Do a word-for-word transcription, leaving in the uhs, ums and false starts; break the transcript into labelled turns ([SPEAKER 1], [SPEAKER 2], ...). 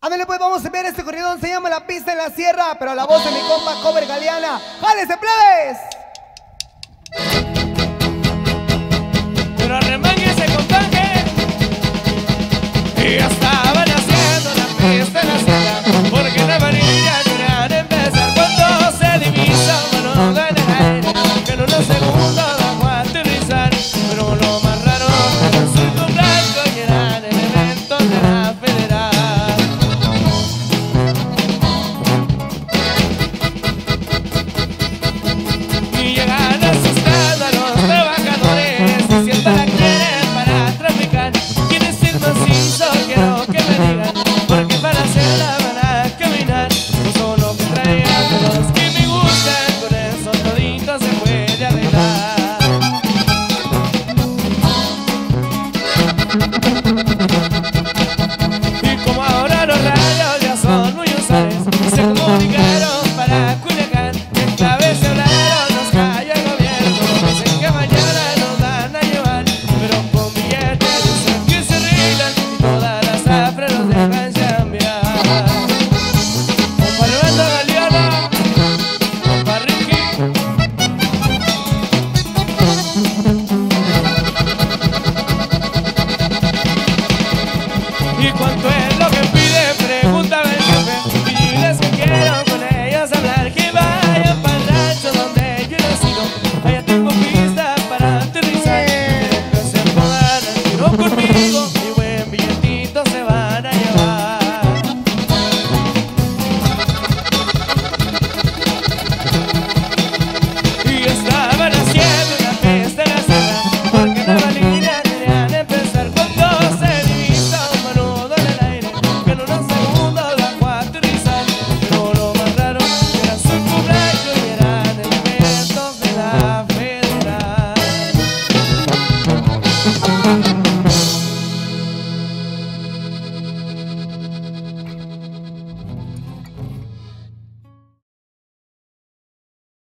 [SPEAKER 1] Ándale pues, vamos a ver este corridón, se llama La Pista en la Sierra, pero la voz de mi compa Cover Galeana. ¡Jálese, plebes!